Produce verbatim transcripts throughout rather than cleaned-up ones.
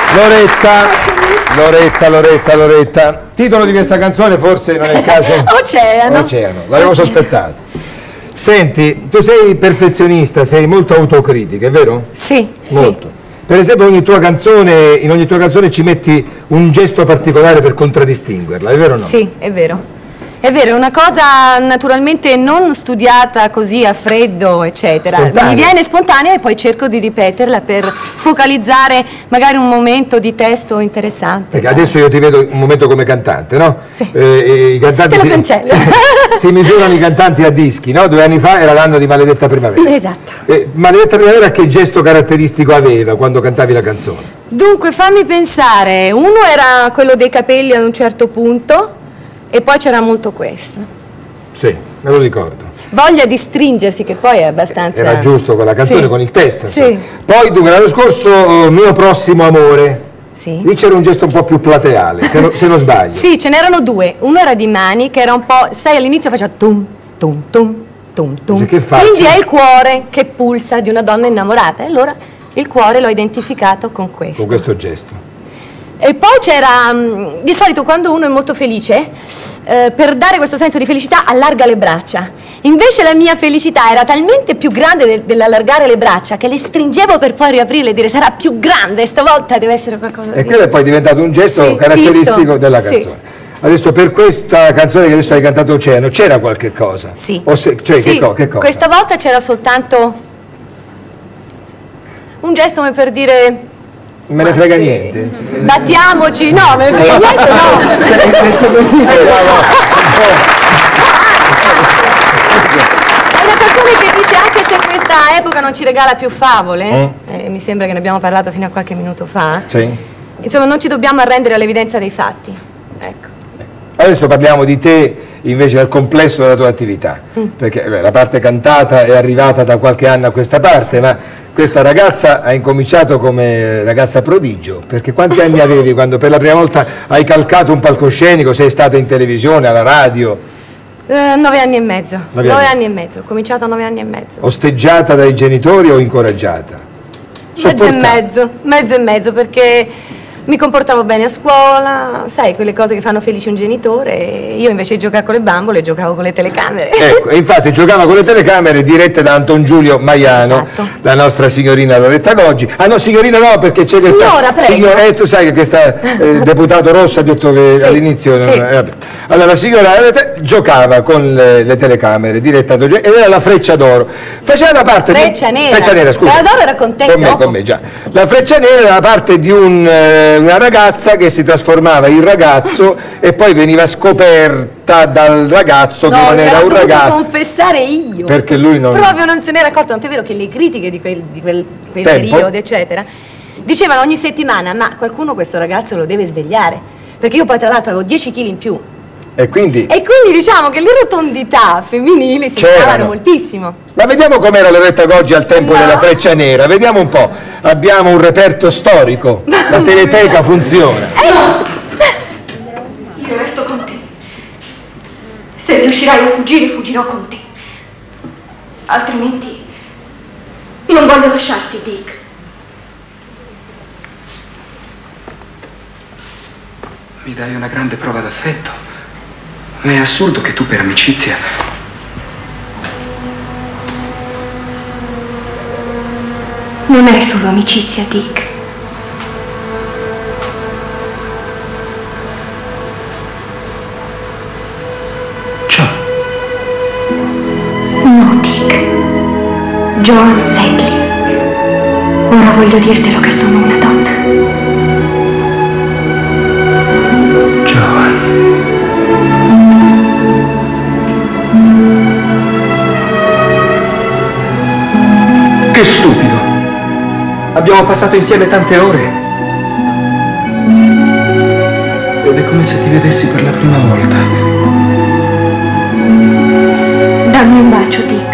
Loretta, Loretta, Loretta, Loretta. Titolo di questa canzone forse non è il caso? Oceano. Oceano, l'avevo sospettato. Senti, tu sei perfezionista, sei molto autocritica, è vero? Sì, molto. sì. Per esempio ogni tua canzone, in ogni tua canzone ci metti un gesto particolare per contraddistinguerla, è vero o no? Sì, è vero. È vero, è una cosa naturalmente non studiata così a freddo, eccetera. Spontanea. Mi viene spontanea e poi cerco di ripeterla per focalizzare magari un momento di testo interessante. Perché adesso io ti vedo un momento come cantante, no? Sì. Eh, i cantanti Te lo si, cancello. si, si misurano i cantanti a dischi, no? Due anni fa era l'anno di Maledetta Primavera. Esatto. Eh, Maledetta Primavera che gesto caratteristico aveva quando cantavi la canzone? Dunque, fammi pensare. Uno era quello dei capelli ad un certo punto e poi c'era molto questo. Sì, me lo ricordo. Voglia di stringersi, che poi è abbastanza... Era giusto con la canzone, Sì. con il testo. Sì. Insomma. Poi, dunque, l'anno scorso, uh, Mio prossimo amore. Sì. Lì c'era un gesto un po' più plateale, se, no, se non sbaglio. Sì, ce n'erano due. Uno era di mani, che era un po'... Sai, all'inizio faceva tum, tum, tum, tum, tum. Dice, che faccio? Quindi è il cuore che pulsa di una donna innamorata. E allora il cuore l'ho identificato con questo. Con questo gesto. E poi c'era, mh, di solito quando uno è molto felice, eh, per dare questo senso di felicità allarga le braccia. Invece la mia felicità era talmente più grande del, dell'allargare le braccia che le stringevo per poi riaprirle e dire sarà più grande, stavolta deve essere qualcosa di... E quello è poi diventato un gesto Sì, caratteristico fisso. della Sì. canzone. Adesso per questa canzone che adesso hai cantato Oceano, c'era qualche cosa? Sì. O se, cioè, Sì, che, co che cosa? questa volta c'era soltanto un gesto come per dire... Me ne Ma frega sì. niente. Battiamoci, no, me ne frega niente, no. Cioè, questo così sembrava È una canzone che dice anche se questa epoca non ci regala più favole, Mm. eh, mi sembra che ne abbiamo parlato fino a qualche minuto fa, Sì. insomma non ci dobbiamo arrendere all'evidenza dei fatti. Ecco. Adesso parliamo di te invece nel complesso della tua attività, Mm. perché beh, la parte cantata è arrivata da qualche anno a questa parte, sì. Ma questa ragazza ha incominciato come ragazza prodigio, perché quanti anni avevi quando per la prima volta hai calcato un palcoscenico, sei stata in televisione, alla radio? Eh, nove anni e mezzo, Nove nove anni. anni e mezzo, ho cominciato a nove anni e mezzo. Osteggiata dai genitori o incoraggiata? Mezzo e Sopportata? mezzo, mezzo e mezzo, perché mi comportavo bene a scuola, sai, quelle cose che fanno felice un genitore, e io invece di giocare con le bambole giocavo con le telecamere. Ecco, infatti giocava con le telecamere dirette da Anton Giulio Maiano, Esatto. la nostra signorina Loretta Goggi. Ah no, signorina no, perché c'è questa... Signora, prego. Signora, eh, tu sai che questa eh, deputato Rosso ha detto che Sì, all'inizio... sì. non- eh, vabbè. Allora la signora Loretta giocava con le, le telecamere dirette a Anton Giulio ed era la Freccia d'Oro. Faceva la parte Freccia di... nera. Freccia nera, scusa. Quella d'oro era con te, Con me, dopo. con me, già. La Freccia nera era la parte di un, eh, una ragazza che si trasformava in ragazzo e poi veniva scoperta dal ragazzo No, che non me era l'ho un dovuto ragazzo. confessare io. Perché lui non... Proprio non se n'era accorto, tant'è vero che le critiche di quel, di quel, quel Tempo. periodo, eccetera, dicevano ogni settimana, ma qualcuno questo ragazzo lo deve svegliare. Perché io poi tra l'altro avevo dieci chili in più. E quindi... E quindi diciamo che le rotondità femminili si C'erano. notavano moltissimo. Ma vediamo com'era Loretta Goggi al tempo No. della Freccia Nera, vediamo un po'. Abbiamo un reperto storico, la teleteca funziona. Io resto con te. Se riuscirai a fuggire, fuggirò con te. Altrimenti non voglio lasciarti, Dick. Mi dai una grande prova d'affetto, ma è assurdo che tu per amicizia... Non è solo amicizia, Dick. Ciao. No, Dick. Joan Sedley. Ora voglio dirtelo che sono una donna. Joan. Che stupido! Abbiamo passato insieme tante ore. Ed è come se ti vedessi per la prima volta. Dammi un bacio, Dick.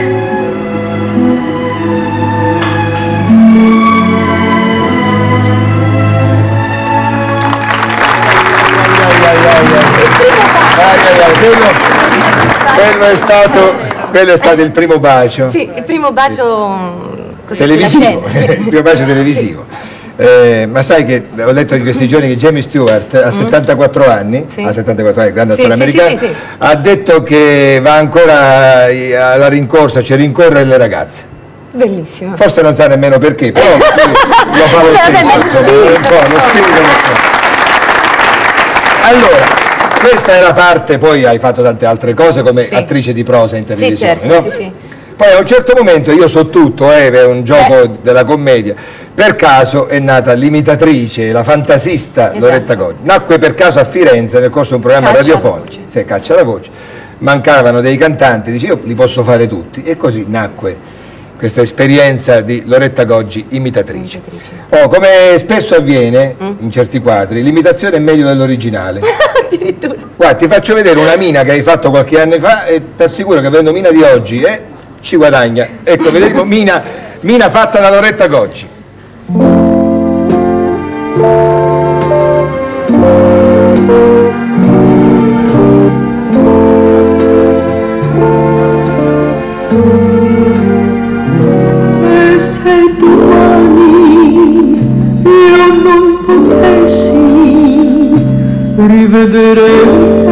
Quello, quello è stato, quello è stato il primo bacio. Sì, il primo bacio così Televisivo, sulla scena, sì. il primo bacio televisivo. Eh, ma sai che ho letto in questi giorni che Jamie Stewart a settantaquattro anni, sì. a settantaquattro anni, grande sì, attore sì, americano, sì, sì, sì. ha detto che va ancora alla rincorsa, cioè rincorre le ragazze. Bellissimo. Forse non sa nemmeno perché, però lo fa lo stesso. Un po', lo spirito. Allora, questa è la parte, poi hai fatto tante altre cose come sì. attrice di prosa in televisione, sì, certo, no? sì, sì. Poi a un certo momento, io so tutto, eh, è un gioco eh. della commedia, per caso è nata l'imitatrice, la fantasista esatto. Loretta Goggi. Nacque per caso a Firenze nel corso di un programma caccia radiofonico, sì, Caccia la voce, mancavano dei cantanti, dice io li posso fare tutti, e così nacque questa esperienza di Loretta Goggi imitatrice. imitatrice. Oh, come spesso avviene mm. in certi quadri, l'imitazione è meglio dell'originale. Addirittura. Guarda, ti faccio vedere una mina che hai fatto qualche anno fa e ti assicuro che avendo mina di oggi eh, ci guadagna. Ecco, vedremo mina, mina fatta da Loretta Goggi. Rivedere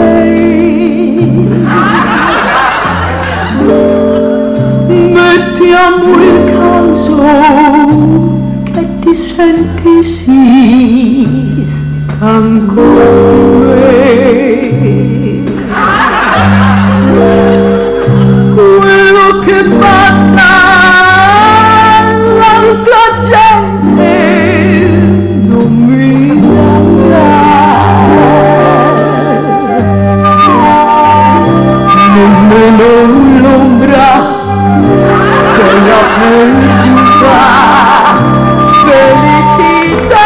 mettiamo il caso che ti senti sì stanco quello che basta l'altra gente non mi darà nemmeno l'ombra della perduta felicità.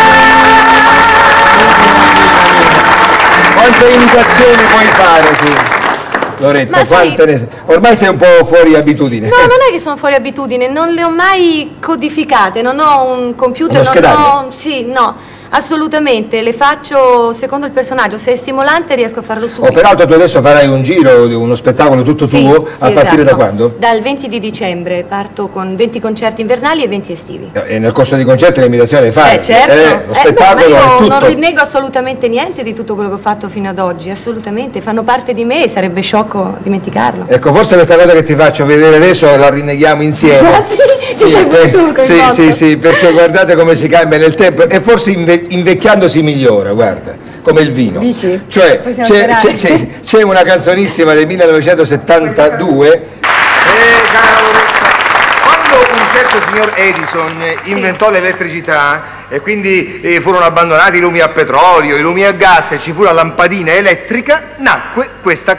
Quante imitazioni puoi fare tu, Loretta? Ma sai, quante ne... Ormai sei un po' fuori abitudine. No, non è che sono fuori abitudine, non le ho mai codificate, non ho un computer, Uno non ho... Sì, no. Assolutamente, le faccio secondo il personaggio, se è stimolante riesco a farlo subito. Oh, peraltro tu adesso farai un giro, uno spettacolo tutto sì, tuo, sì, a partire esatto. da quando? Dal venti di dicembre, parto con venti concerti invernali e venti estivi. E nel corso dei concerti l'imitazione le fai? Eh certo, eh, lo eh, spettacolo no, ma io è tutto. non rinnego assolutamente niente di tutto quello che ho fatto fino ad oggi, assolutamente, fanno parte di me e sarebbe sciocco dimenticarlo. Ecco, forse questa cosa che ti faccio vedere adesso la rinneghiamo insieme. Ah, sì? Ci sei per, tu sì, sì, sì, perché guardate come si cambia nel tempo e forse inve invecchiando si migliora, guarda, come il vino. Dici? Cioè, c'è una canzonissima del millenovecentosettantadue. Eh, cara Loretta, quando un certo signor Edison inventò sì. l'elettricità e quindi eh, furono abbandonati i lumi a petrolio, i lumi a gas e ci fu la lampadina elettrica, nacque questa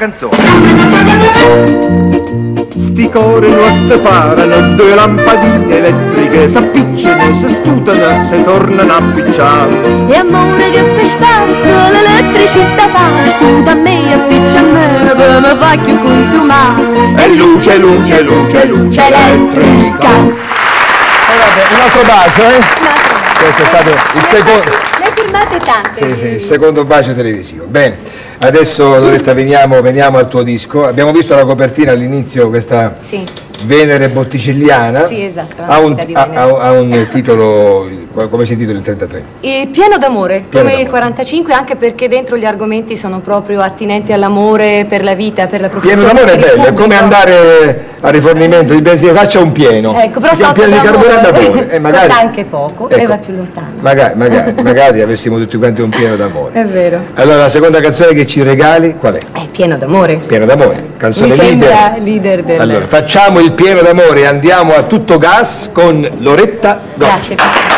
canzone. Sti core non separano, due lampadine elettriche s'appicciano, si stutano, se tornano a picciare. E amore che per spesso l'elettricista fa, stuta a me e appiccia a me, per me fa più consumare. E luce, luce, luce, luce elettrica. E vabbè, un altro bacio, eh? Questo è stato il secondo. Ne hai firmate tante. Sì, sì, il secondo bacio televisivo. Bene. Adesso Loretta veniamo, veniamo al tuo disco, abbiamo visto la copertina all'inizio, questa sì. Venere botticelliana. Sì, esatto. Ha un, ha, ha un titolo, come si intitola il trentatré? Il Pieno d'amore, Pieno come il quarantacinque, anche perché dentro gli argomenti sono proprio attinenti all'amore per la vita, per la professione. Pieno d'amore è bello, è come andare a rifornimento di benzina, faccia un pieno. Ecco, però si chiama pieno di carburante d'amore. E magari costa anche poco, ecco, e va più lontano. Magari, magari, magari avessimo tutti quanti un pieno d'amore. È vero. Allora la seconda canzone che ci regali qual è? È Pieno d'amore. Pieno d'amore, canzone Mi sembra leader. leader del... Allora, facciamo il pieno d'amore, andiamo a tutto gas con Loretta Goggi. Grazie.